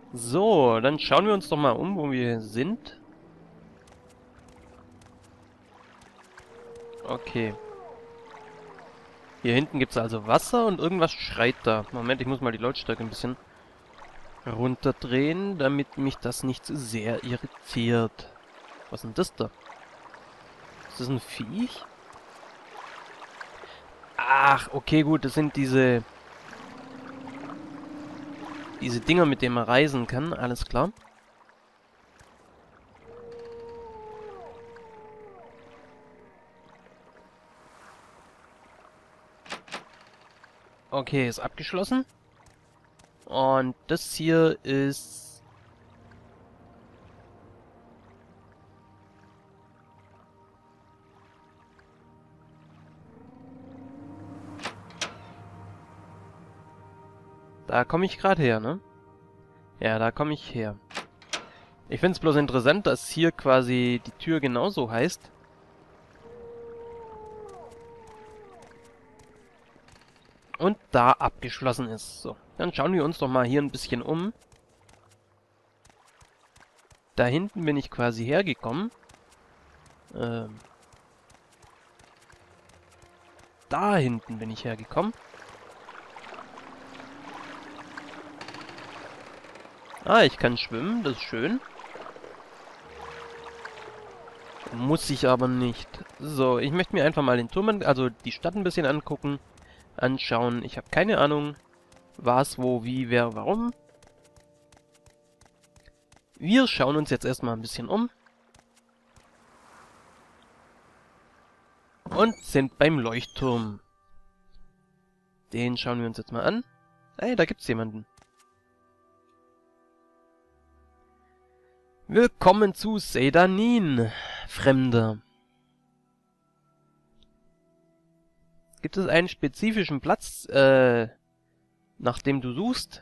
So, dann schauen wir uns doch mal um, wo wir sind. Okay. Hier hinten gibt es also Wasser und irgendwas schreit da. Moment, ich muss mal die Lautstärke ein bisschen runterdrehen, damit mich das nicht zu sehr irritiert. Was ist denn das da? Ist das ein Viech? Ach, okay, gut, das sind diese Dinger, mit denen man reisen kann. Alles klar. Okay, ist abgeschlossen. Und das hier ist... Da komme ich gerade her, ne? Ja, da komme ich her. Ich finde es bloß interessant, dass hier quasi die Tür genauso heißt. Und da abgeschlossen ist. So, dann schauen wir uns doch mal hier ein bisschen um. Da hinten bin ich quasi hergekommen. Ähm, Da hinten bin ich hergekommen. Ah, ich kann schwimmen, das ist schön. Muss ich aber nicht. So, ich möchte mir einfach mal den Turm, also die Stadt ein bisschen angucken, anschauen. Ich habe keine Ahnung, was, wo, wie, wer, warum. Wir schauen uns jetzt erstmal ein bisschen um. Und sind beim Leuchtturm. Den schauen wir uns jetzt mal an. Hey, da gibt's jemanden. Willkommen zu Sedanin, Fremder. Gibt es einen spezifischen Platz, nach dem du suchst?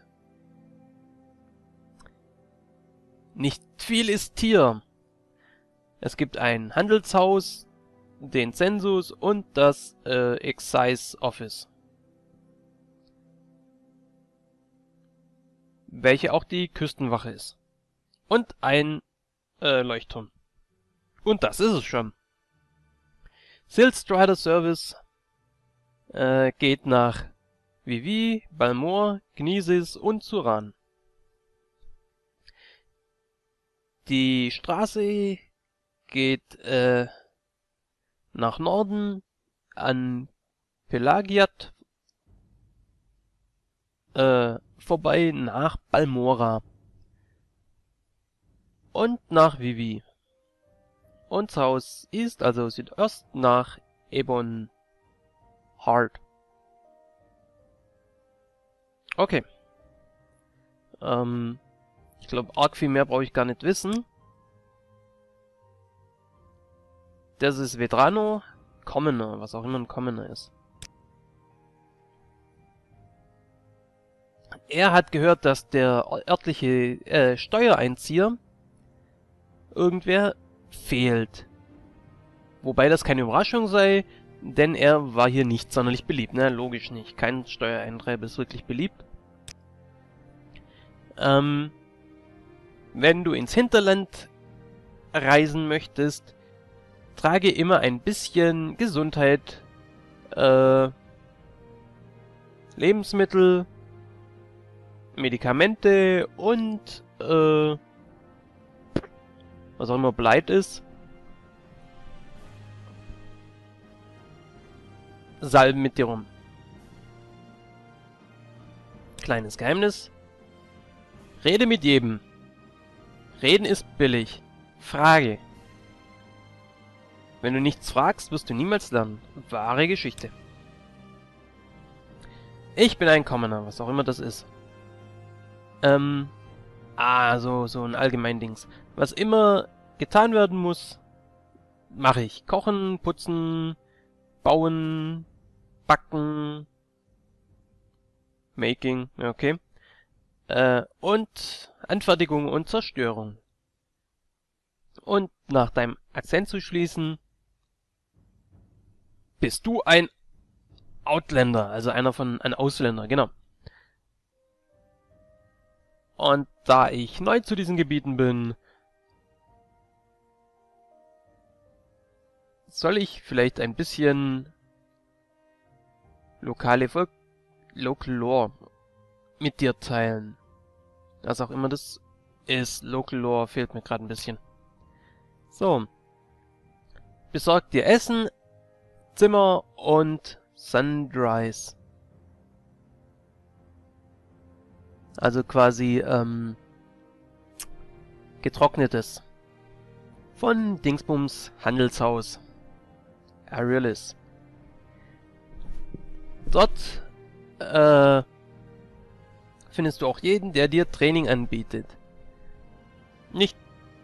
Nicht viel ist hier. Es gibt ein Handelshaus, den Zensus und das Excise Office. Welche auch die Küstenwache ist. Und ein Leuchtturm. Und das ist es schon. Silstrider Service geht nach Vivi, Balmor, Gnisis und Suran. Die Straße geht nach Norden an Pelagiat vorbei nach Balmora und nach Vivi. Und das Haus ist also Südost nach Ebon Heart. Okay. Ich glaube, arg viel mehr brauche ich gar nicht wissen. Das ist Vedrano Commoner, was auch immer ein Commoner ist. Er hat gehört, dass der örtliche Steuereinzieher irgendwer fehlt. Wobei das keine Überraschung sei, denn er war hier nicht sonderlich beliebt. Ne, logisch nicht. Kein Steuereintreiber ist wirklich beliebt. Wenn du ins Hinterland reisen möchtest, trage immer ein bisschen Gesundheit, Lebensmittel, Medikamente und was auch immer Bleit ist. Salben mit dir rum. Kleines Geheimnis. Rede mit jedem. Reden ist billig. Frage. Wenn du nichts fragst, wirst du niemals lernen. Wahre Geschichte. Ich bin ein Commoner, was auch immer das ist. So ein Allgemeindings. Was immer getan werden muss, mache ich. Kochen, putzen, bauen, backen, making, okay. Und Anfertigung und Zerstörung. Und nach deinem Akzent zu schließen, bist du ein Outlander, also ein Ausländer, genau. Und da ich neu zu diesen Gebieten bin, soll ich vielleicht ein bisschen Local Lore mit dir teilen. Was auch immer das ist. Local Lore fehlt mir gerade ein bisschen. So. Besorg dir Essen, Zimmer und Sunrise. Also quasi, Getrocknetes. Von Dingsbums Handelshaus. Aerialis. Dort, findest du auch jeden, der dir Training anbietet. Nicht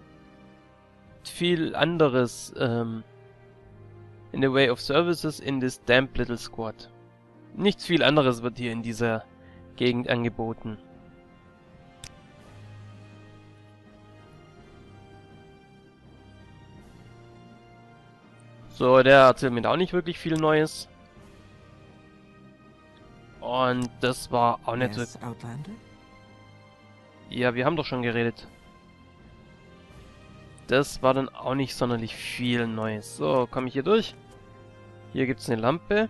viel anderes, in the way of services in this damp little squad. Nichts viel anderes wird hier in dieser Gegend angeboten. So, der erzählt mir auch nicht wirklich viel Neues. Und das war auch nicht so... Ja, wir haben doch schon geredet. Das war dann auch nicht sonderlich viel Neues. So, komme ich hier durch. Hier gibt es eine Lampe.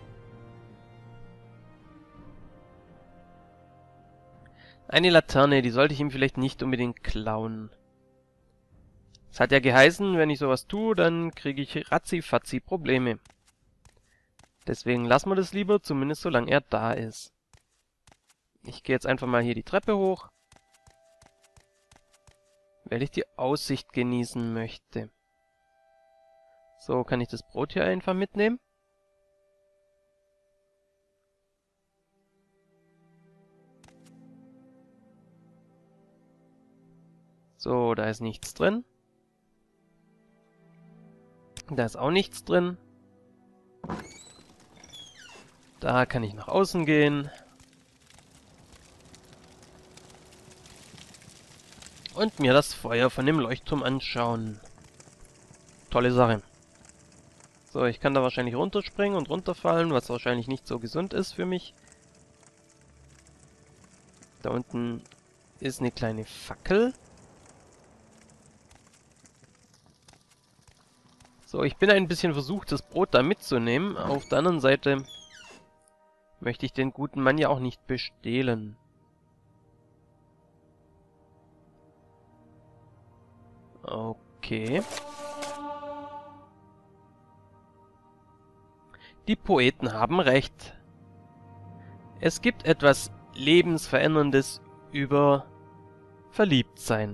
Eine Laterne, die sollte ich ihm vielleicht nicht unbedingt klauen. Es hat ja geheißen, wenn ich sowas tue, dann kriege ich ratzi-fatzi Probleme. Deswegen lassen wir das lieber, zumindest solange er da ist. Ich gehe jetzt einfach mal hier die Treppe hoch, weil ich die Aussicht genießen möchte. So, kann ich das Brot hier einfach mitnehmen? So, da ist nichts drin. Da ist auch nichts drin. Da kann ich nach außen gehen. Und mir das Feuer von dem Leuchtturm anschauen. Tolle Sache. So, ich kann da wahrscheinlich runterspringen und runterfallen, was wahrscheinlich nicht so gesund ist für mich. Da unten ist eine kleine Fackel. So, ich bin ein bisschen versucht, das Brot da mitzunehmen. Auf der anderen Seite möchte ich den guten Mann ja auch nicht bestehlen. Okay. Die Poeten haben recht. Es gibt etwas Lebensveränderndes über Verliebtsein,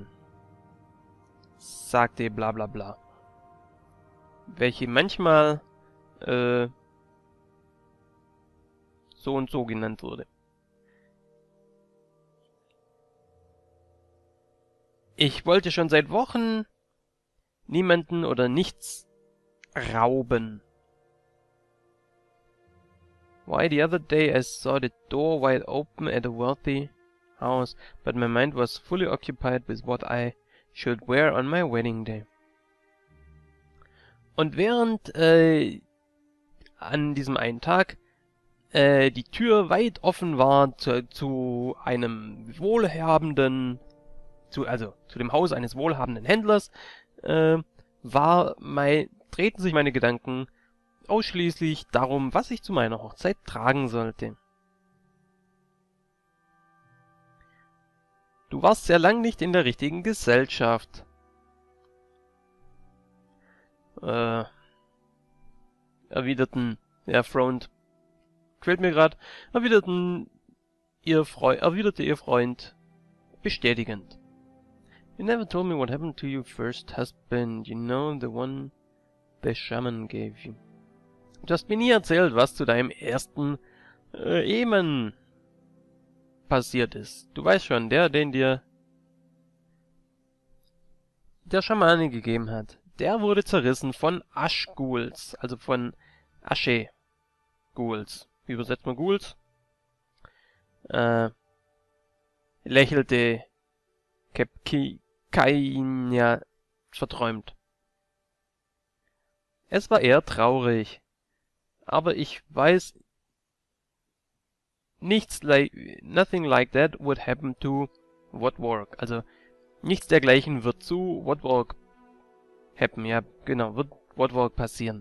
sagte bla bla bla. Welche manchmal so und so genannt wurde. Ich wollte schon seit Wochen niemanden oder nichts rauben. Why, the other day I saw the door wide open at a wealthy house, but my mind was fully occupied with what I should wear on my wedding day. Und während an diesem einen Tag die Tür weit offen war zu einem wohlhabenden, also zu dem Haus eines wohlhabenden Händlers, drehten sich meine Gedanken ausschließlich darum, was ich zu meiner Hochzeit tragen sollte. Du warst sehr lang nicht in der richtigen Gesellschaft. Erwiderten der Front. Quält mir grad. Erwiderte ihr Freund bestätigend. You never told me what happened to your first husband. You know, the one the shaman gave you. Du hast mir nie erzählt, was zu deinem ersten Ehemann passiert ist. Du weißt schon, den dir der Schamane gegeben hat. Der wurde zerrissen von Aschghouls, also von Asche-Ghouls. Wie übersetzt man Ghouls? Lächelte Kainia verträumt. Es war eher traurig. Aber ich weiß, nothing like that would happen to What work? Also, nichts dergleichen wird zu what work happen. Ja, genau, wird what work passieren.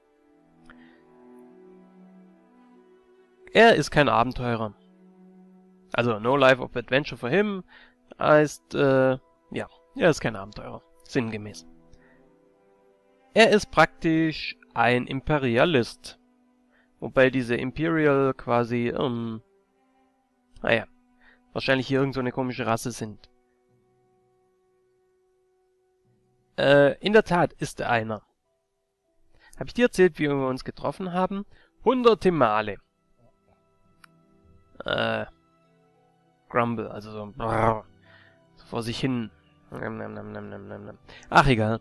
Er ist kein Abenteurer. Also, no life of adventure for him heißt, ja, er ist kein Abenteurer. Sinngemäß. Er ist praktisch ein Imperialist. Wobei diese Imperial quasi, naja, wahrscheinlich hier irgend so eine komische Rasse sind. In der Tat ist er einer. Habe ich dir erzählt, wie wir uns getroffen haben? Hunderte Male. Grumble, also so, brrr, so vor sich hin. Ach, egal.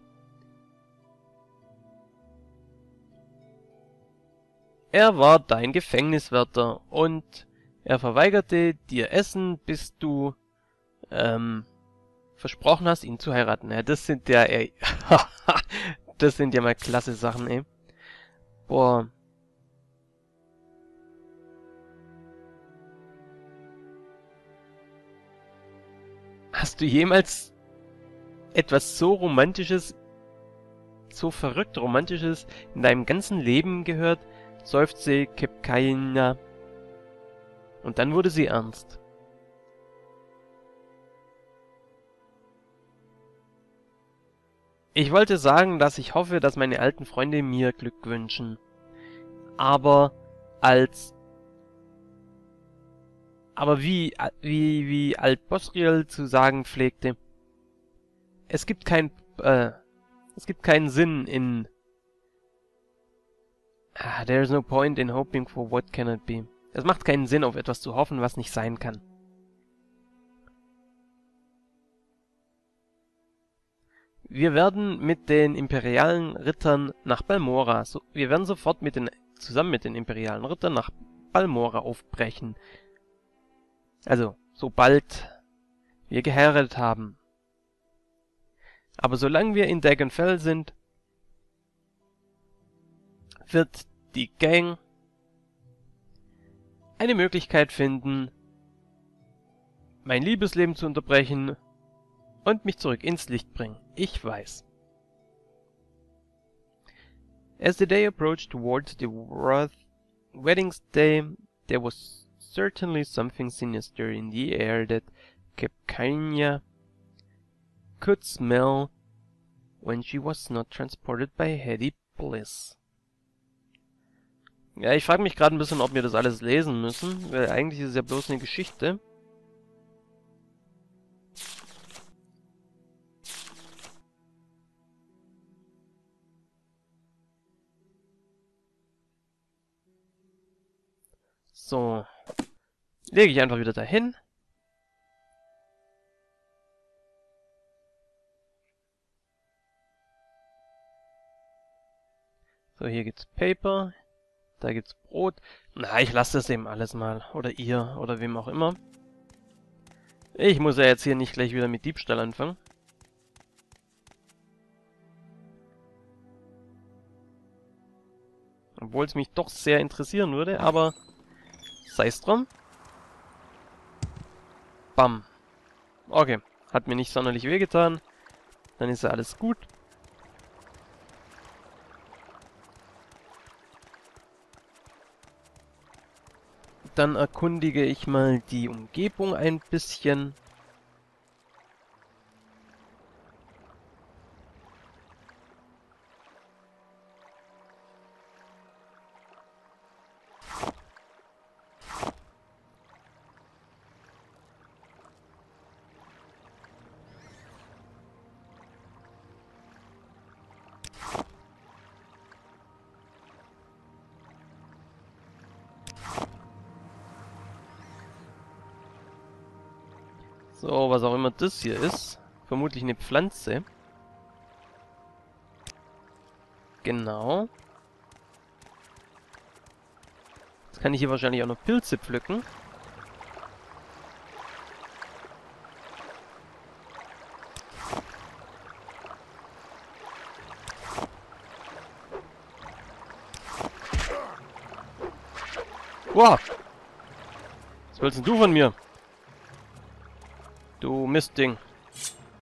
Er war dein Gefängniswärter und er verweigerte dir Essen, bis du versprochen hast, ihn zu heiraten. Ja, das sind ja, ey, das sind ja mal klasse Sachen, ey. Boah. Hast du jemals etwas so Romantisches, so verrückt Romantisches in deinem ganzen Leben gehört? Seufzte Kepkaina. Und dann wurde sie ernst. Ich wollte sagen, dass ich hoffe, dass meine alten Freunde mir Glück wünschen. Aber wie Alt Bosriel zu sagen pflegte, es gibt keinen Sinn in there's no point in hoping for what cannot be. Es macht keinen Sinn, auf etwas zu hoffen, was nicht sein kann. Wir werden mit den imperialen Rittern nach Balmora, wir werden sofort zusammen mit den imperialen Rittern nach Balmora aufbrechen. Also, sobald wir geheiratet haben. Aber solange wir in Dagonfell sind, wird die Gang eine Möglichkeit finden, mein Liebesleben zu unterbrechen und mich zurück ins Licht bringen. Ich weiß. As the day approached towards the wedding's day, there was certainly something sinister in the air that Kepkaina could smell when she was not transported by heady bliss. Ja, ich frage mich gerade ein bisschen, ob wir das alles lesen müssen, weil eigentlich ist es ja bloß eine Geschichte. So. Lege ich einfach wieder dahin. So, hier gibt's Paper. Da gibt's Brot. Na, ich lasse das eben alles mal. Oder ihr, oder wem auch immer. Ich muss ja jetzt hier nicht gleich wieder mit Diebstahl anfangen. Obwohl es mich doch sehr interessieren würde, aber sei's drum. Bam. Okay, hat mir nicht sonderlich wehgetan. Dann ist ja alles gut. Dann erkundige ich mal die Umgebung ein bisschen. So, was auch immer das hier ist. Vermutlich eine Pflanze. Genau. Jetzt kann ich hier wahrscheinlich auch noch Pilze pflücken. Wow! Was willst denn du von mir? Du Mistding.